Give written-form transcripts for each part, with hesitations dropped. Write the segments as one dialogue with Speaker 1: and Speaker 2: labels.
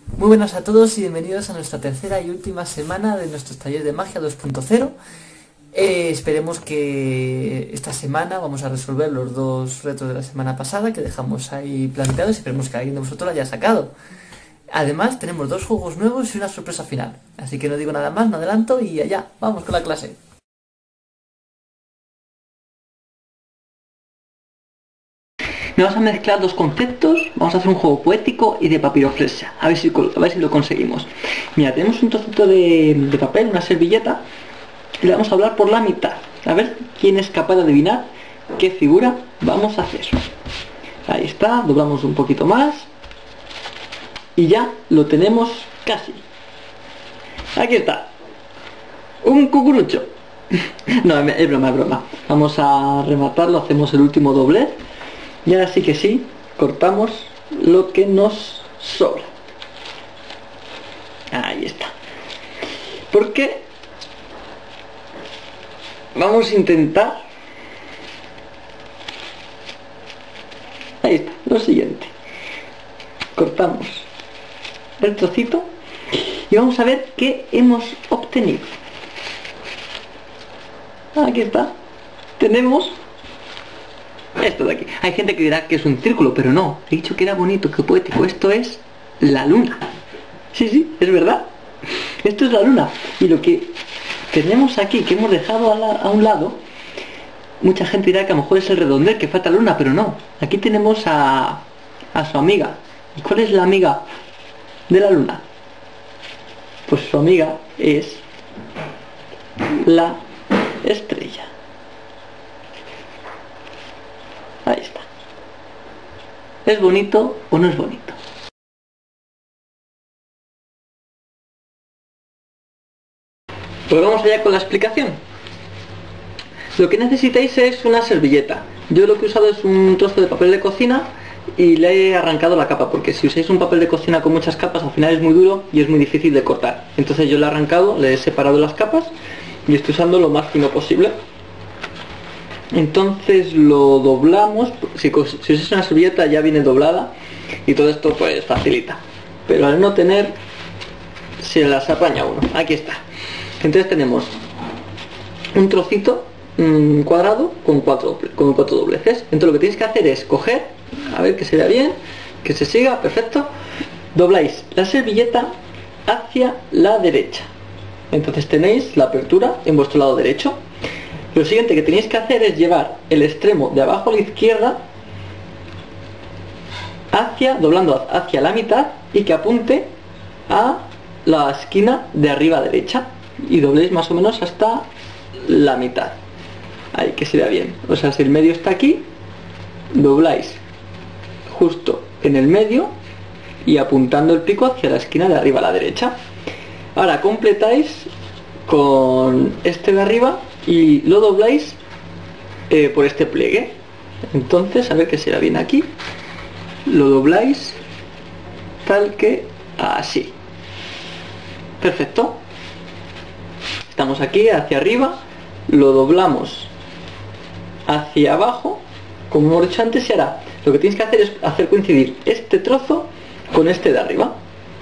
Speaker 1: Muy buenas a todos y bienvenidos a nuestra tercera y última semana de nuestros talleres de magia 2.0. Esperemos que esta semana vamos a resolver los dos retos de la semana pasada que dejamos ahí planteados y esperemos que alguien de vosotros lo haya sacado. Además tenemos dos juegos nuevos y una sorpresa final. Así que no digo nada más, me adelanto y allá, vamos con la clase.
Speaker 2: Vamos a mezclar dos conceptos, vamos a hacer un juego poético y de papiroflexia, a ver si lo conseguimos. Mira, tenemos un trocito de papel, una servilleta, y le vamos a hablar por la mitad, a ver quién es capaz de adivinar qué figura vamos a hacer. Ahí está, doblamos un poquito más, y ya lo tenemos casi. Aquí está, un cucurucho. No, es broma, es broma. Vamos a rematarlo, hacemos el último doblez. Y ahora sí que sí, cortamos lo que nos sobra. Ahí está. Porque vamos a intentar... Ahí está, lo siguiente. Cortamos el trocito y vamos a ver qué hemos obtenido. Aquí está. Tenemos... esto de aquí. Hay gente que dirá que es un círculo, pero no. He dicho que era bonito, que poético. Esto es la luna. Sí, es verdad. Esto es la luna. Y lo que tenemos aquí, que hemos dejado a un lado, mucha gente dirá que a lo mejor es el redondel, que falta luna, pero no. Aquí tenemos a su amiga. ¿Y cuál es la amiga de la luna? Pues su amiga es la estrella. Ahí está. ¿Es bonito o no es bonito? Pues vamos allá con la explicación. Lo que necesitáis es una servilleta. Yo lo que he usado es un trozo de papel de cocina y le he arrancado la capa, porque si usáis un papel de cocina con muchas capas, al final es muy duro y es muy difícil de cortar. Entonces yo le he arrancado, le he separado las capas y estoy usando lo más fino posible. Entonces lo doblamos. Si usáis una servilleta ya viene doblada y todo esto pues facilita, pero al no tener se las apaña uno. Aquí está. Entonces tenemos un trocito cuadrado con cuatro dobleces. Entonces lo que tenéis que hacer es coger, a ver que se vea bien, que se siga, perfecto. Dobláis la servilleta hacia la derecha. Entonces tenéis la apertura en vuestro lado derecho. Lo siguiente que tenéis que hacer es llevar el extremo de abajo a la izquierda doblando hacia la mitad y que apunte a la esquina de arriba a derecha y dobléis más o menos hasta la mitad. Ahí, que se vea bien. O sea, si el medio está aquí, dobláis justo en el medio y apuntando el pico hacia la esquina de arriba a la derecha. Ahora completáis con este de arriba y lo dobláis por este pliegue. Entonces, a ver que se vea bien aquí, lo dobláis tal que así. Perfecto. Estamos aquí hacia arriba, lo doblamos hacia abajo como hemos hecho antes y ahora lo que tienes que hacer es hacer coincidir este trozo con este de arriba.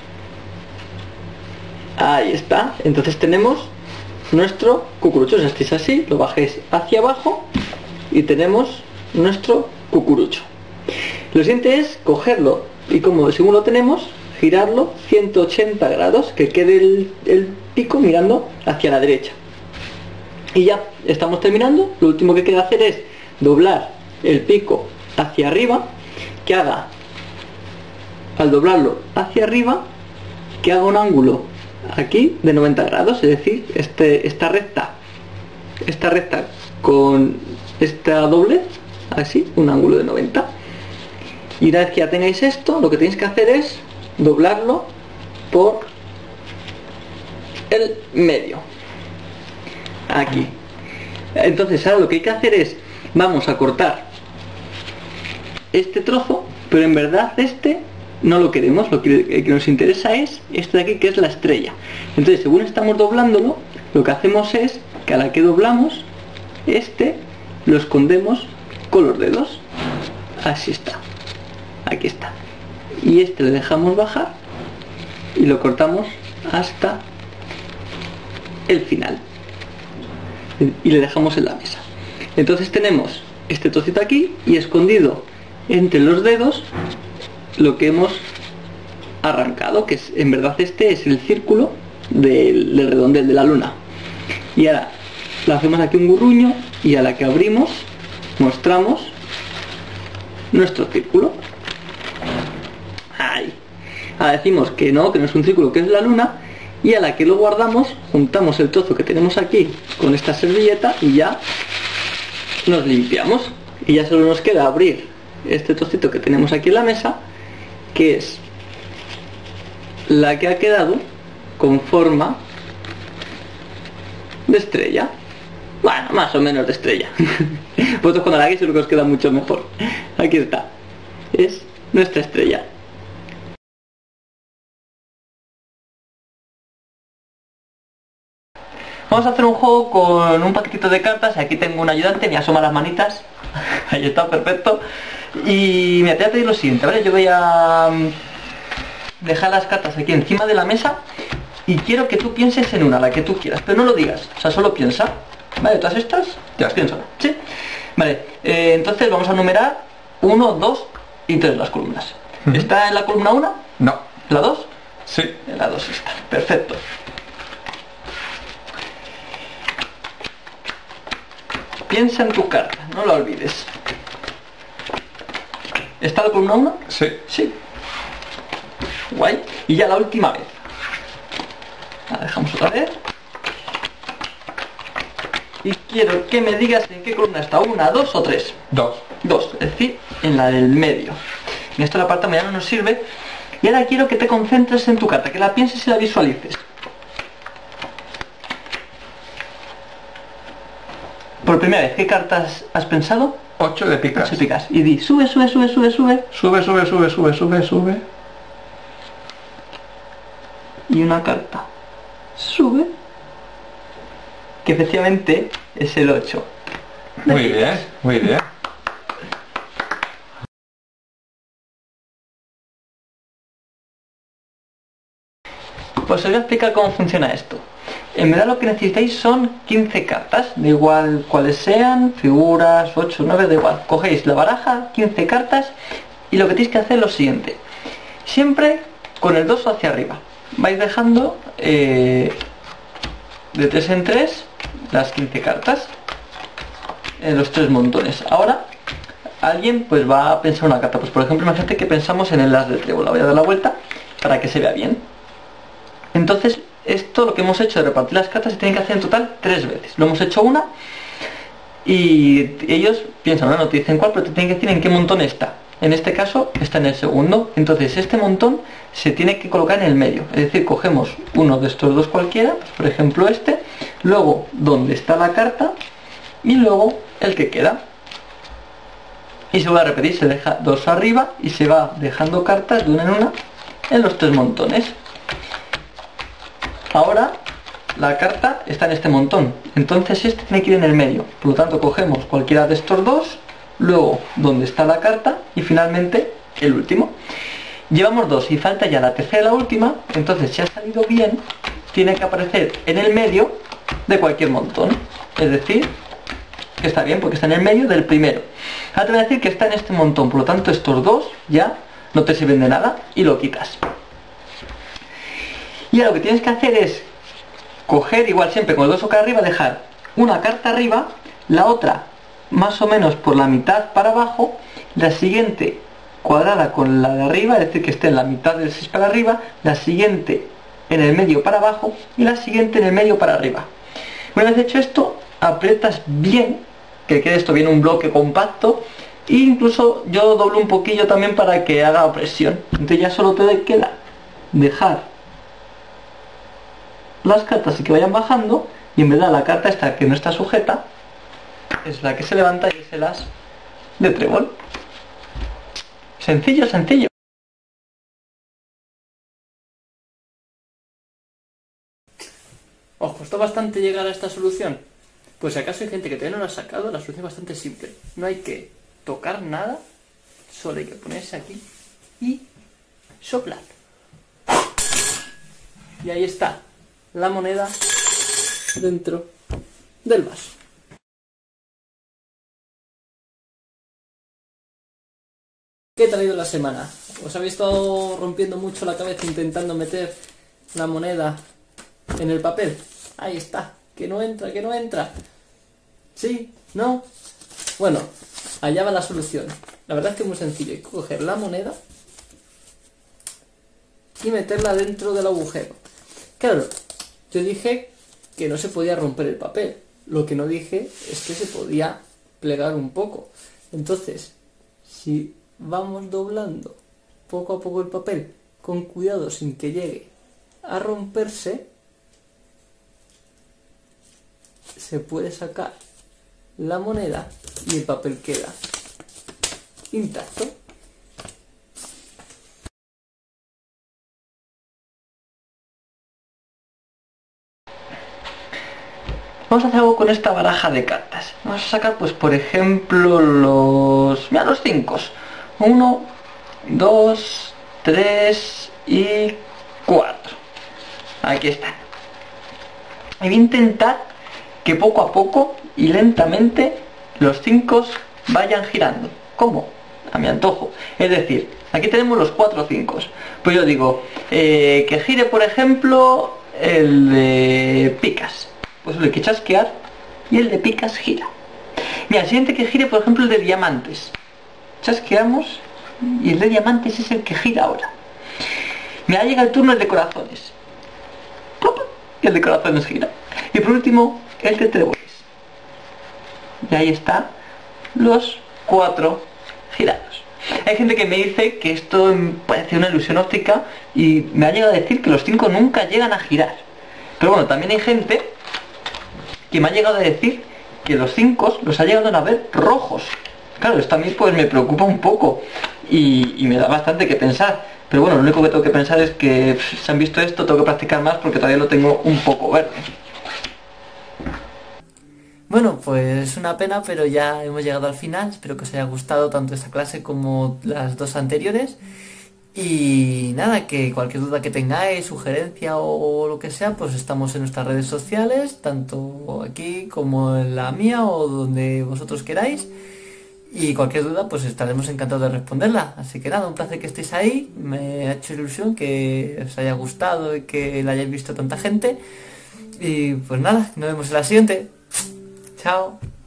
Speaker 2: Ahí está. Entonces tenemos nuestro cucurucho. Si estáis así, lo bajéis hacia abajo y tenemos nuestro cucurucho. Lo siguiente es cogerlo y como según lo tenemos, girarlo 180 grados, que quede el pico mirando hacia la derecha. Y ya estamos terminando. Lo último que queda hacer es doblar el pico hacia arriba, que haga, al doblarlo hacia arriba, que haga un ángulo aquí de 90 grados, es decir, esta recta con esta doble, así, un ángulo de 90. Y una vez que ya tengáis esto, lo que tenéis que hacer es doblarlo por el medio, aquí. Entonces ahora lo que hay que hacer es, vamos a cortar este trozo, pero en verdad este no lo queremos. Lo que nos interesa es esto de aquí, que es la estrella. Entonces, según estamos doblándolo, lo que hacemos es que a la que doblamos este lo escondemos con los dedos. Así está. Aquí está. Y este le dejamos bajar y lo cortamos hasta el final y le dejamos en la mesa. Entonces tenemos este trocito aquí y escondido entre los dedos lo que hemos arrancado, que es, en verdad este es el círculo del redondel de la luna. Y ahora le hacemos aquí un gurruño y a la que abrimos mostramos nuestro círculo. Ahí. Ahora decimos que no es un círculo, que es la luna, y a la que lo guardamos juntamos el trozo que tenemos aquí con esta servilleta y ya nos limpiamos. Y ya solo nos queda abrir este trocito que tenemos aquí en la mesa, que es la que ha quedado con forma de estrella. Bueno, más o menos de estrella. Vosotros cuando la hagáis seguro que os queda mucho mejor. Aquí está. Es nuestra estrella. Vamos a hacer un juego con un paquetito de cartas. Aquí tengo un ayudante, me asoma las manitas. Ahí está, perfecto. Y mira, te voy a pedir lo siguiente, ¿vale? Yo voy a dejar las cartas aquí encima de la mesa y quiero que tú pienses en una, la que tú quieras, pero no lo digas, o sea, solo piensa. ¿Vale? ¿Todas estas? Ya las pienso. ¿Sí? Vale, entonces vamos a numerar 1, 2 y 3 las columnas. ¿Está en la columna 1?
Speaker 3: No.
Speaker 2: ¿La 2?
Speaker 3: Sí.
Speaker 2: En la 2 está. Perfecto. Piensa en tu carta, no la olvides. ¿Está la columna 1?
Speaker 3: Sí.
Speaker 2: Sí. Guay. Y ya la última vez. La dejamos otra vez. Y quiero que me digas en qué columna está, 1, 2 o 3.
Speaker 3: 2.
Speaker 2: 2, es decir, en la del medio. En esto la parte mañana no nos sirve. Y ahora quiero que te concentres en tu carta, que la pienses y la visualices. Por primera vez, ¿qué cartas has pensado?
Speaker 3: 8 de picas.
Speaker 2: 8 picas. Y di, sube, sube, sube, sube, sube.
Speaker 3: Sube, sube, sube, sube, sube, sube.
Speaker 2: Y una carta. Sube. Que efectivamente es el 8.
Speaker 3: Muy bien, muy bien.
Speaker 2: Pues os voy a explicar cómo funciona esto. En verdad lo que necesitáis son 15 cartas, da igual cuáles sean, figuras, 8, 9, da igual. Cogéis la baraja, 15 cartas, y lo que tenéis que hacer es lo siguiente. Siempre con el dorso hacia arriba. Vais dejando de 3 en 3 las 15 cartas en los 3 montones. Ahora alguien pues va a pensar una carta. Pues por ejemplo, imagínate que pensamos en el as de trébol. La voy a dar la vuelta para que se vea bien. Entonces, esto lo que hemos hecho de repartir las cartas se tiene que hacer en total 3 veces. Lo hemos hecho una y ellos piensan, no te dicen cuál, pero te tienen que decir en qué montón está. En este caso está en el segundo. Entonces este montón se tiene que colocar en el medio. Es decir, cogemos uno de estos dos cualquiera, pues por ejemplo este, luego donde está la carta y luego el que queda. Y se va a repetir, se deja dos arriba y se va dejando cartas de una en una en los 3 montones. Ahora la carta está en este montón, entonces este tiene que ir en el medio. Por lo tanto cogemos cualquiera de estos dos, luego donde está la carta y finalmente el último. Llevamos 2 y falta ya la tercera y la última. Entonces, si ha salido bien, tiene que aparecer en el medio de cualquier montón. Es decir, que está bien porque está en el medio del primero. Ahora te voy a decir que está en este montón, por lo tanto estos dos ya no te sirven de nada y lo quitas. Y ahora lo que tienes que hacer es coger, igual siempre con el dorso acá arriba, dejar una carta arriba, la otra más o menos por la mitad para abajo, la siguiente cuadrada con la de arriba, es decir que esté en la mitad del 6 para arriba, la siguiente en el medio para abajo y la siguiente en el medio para arriba. Una vez hecho esto, aprietas bien, que quede esto bien un bloque compacto, e incluso yo doblo un poquillo también para que haga presión. Entonces ya solo te queda dejar las cartas y que vayan bajando, y en verdad la carta esta que no está sujeta es la que se levanta y es el as de trébol. Sencillo, sencillo.
Speaker 1: ¿Os costó bastante llegar a esta solución? Pues si acaso hay gente que todavía no lo ha sacado, la solución es bastante simple. No hay que tocar nada, solo hay que ponerse aquí y soplar. Y ahí está, la moneda dentro del vaso. ¿Qué tal ha ido la semana? ¿Os habéis estado rompiendo mucho la cabeza intentando meter la moneda en el papel? Ahí está, que no entra, que no entra. ¿Sí? ¿No? Bueno, allá va la solución. La verdad es que es muy sencillo. Hay que coger la moneda y meterla dentro del agujero. Claro, yo dije que no se podía romper el papel. Lo que no dije es que se podía plegar un poco. Entonces, si vamos doblando poco a poco el papel, con cuidado sin que llegue a romperse, se puede sacar la moneda y el papel queda intacto.
Speaker 2: Vamos a hacer algo con esta baraja de cartas. Vamos a sacar, pues, por ejemplo, Mira, los 5. 1, 2, 3 y 4. Aquí están. Y voy a intentar que poco a poco y lentamente los 5 vayan girando. ¿Cómo? A mi antojo. Es decir, aquí tenemos los 4 5. Pues yo digo, que gire, por ejemplo, el de picas. Pues hay que chasquear y el de picas gira. Mira, el siguiente que gire, por ejemplo, el de diamantes. Chasqueamos y el de diamantes es el que gira ahora. Mira, llega el turno el de corazones. ¡Plop! Y el de corazones gira. Y por último, el de tréboles. Y ahí está los 4 girados. Hay gente que me dice que esto parece una ilusión óptica y me ha llegado a decir que los 5 nunca llegan a girar. Pero bueno, también hay gente que me ha llegado a decir que los 5 los ha llegado a ver rojos. Claro, esto a mí pues me preocupa un poco y me da bastante que pensar. Pero bueno, lo único que tengo que pensar es que si han visto esto tengo que practicar más porque todavía lo tengo un poco verde.
Speaker 1: Bueno, pues una pena, pero ya hemos llegado al final. Espero que os haya gustado tanto esta clase como las 2 anteriores. Y nada, que cualquier duda que tengáis, sugerencia o lo que sea, pues estamos en nuestras redes sociales, tanto aquí como en la mía o donde vosotros queráis. Y cualquier duda, pues estaremos encantados de responderla. Así que nada, un placer que estéis ahí. Me ha hecho ilusión que os haya gustado y que la hayáis visto tanta gente. Y pues nada, nos vemos en la siguiente. Chao.